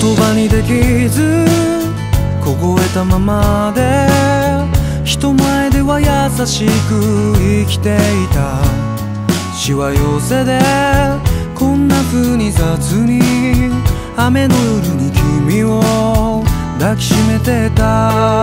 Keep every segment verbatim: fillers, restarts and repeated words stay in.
言葉にできず凍えたままで人前では優しく生きていた。しわ寄せでこんな風に雑に雨の夜に君を抱きしめてた。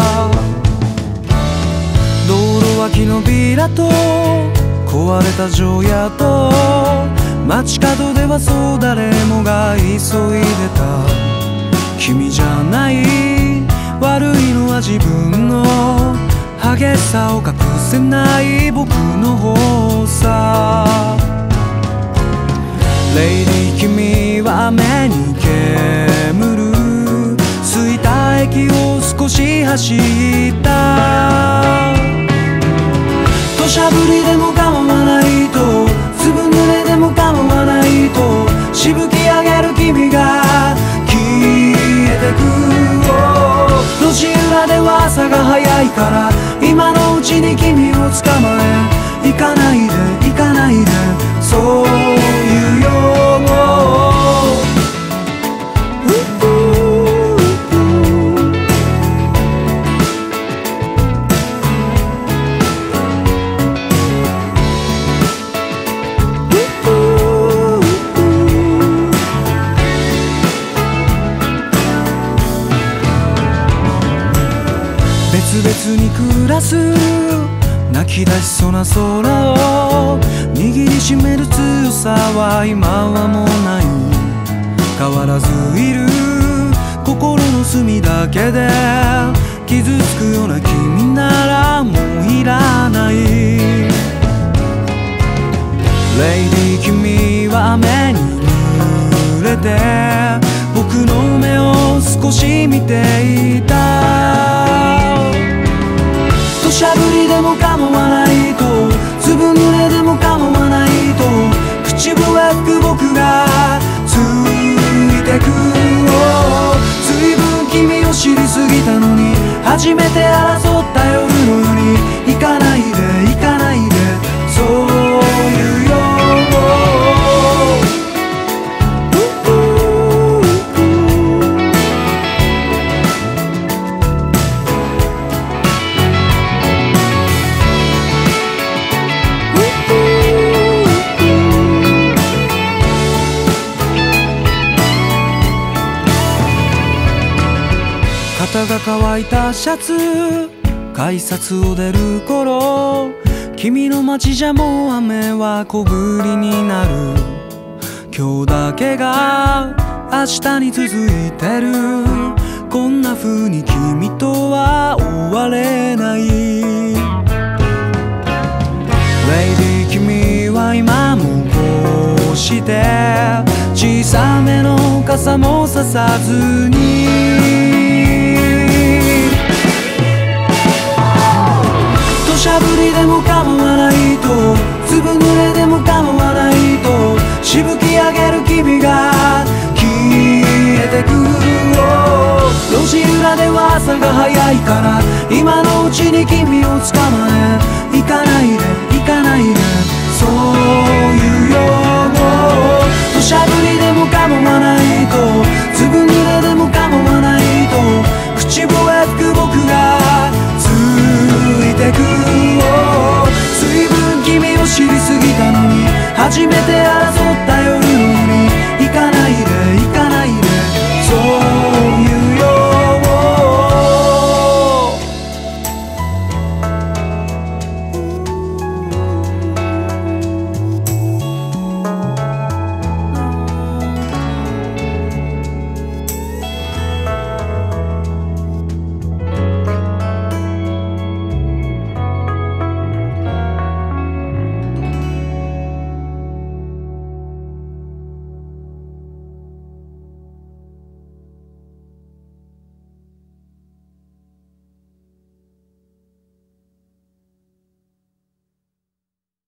道路脇のビラと壊れた城屋と街角ではそう誰もが急いでた。君じゃない悪いのは自分の激しさを隠せない僕の方さ。レイディ君は目に煙る着いた駅を少し走った。土砂降りでも構わないと粒濡れでも構わないとしぶき上げる君が消えてく。路地裏では朝が早いから今のうちに君を捕まえ行かないで行かないでそういうよ。別々に暮らす泣き出しそうな空を握りしめる強さは今はもうない。変わらずいる心の隅だけで傷つくような君ならもういらない。レイディ君は雨に濡れて僕の目を少し見ていた。土砂降りでも構わないと粒濡れでも構わないと口笛吹く僕がついてく。随分君を知りすぎたのに初めて争った夜のように行かないで行かないでそういうよ。肩が乾いたシャツ改札を出る頃君の街じゃもう雨は小降りになる。今日だけが明日に続いてる。こんな風に君とは終われない。レイディ君は今もこうして小さめの傘もささずに土砂降りでも構わないと粒濡れでも構わないとしぶき上げる君が消えてく。路地裏では朝が早いから今のうちに君を捕まえ行かないで行かないでそう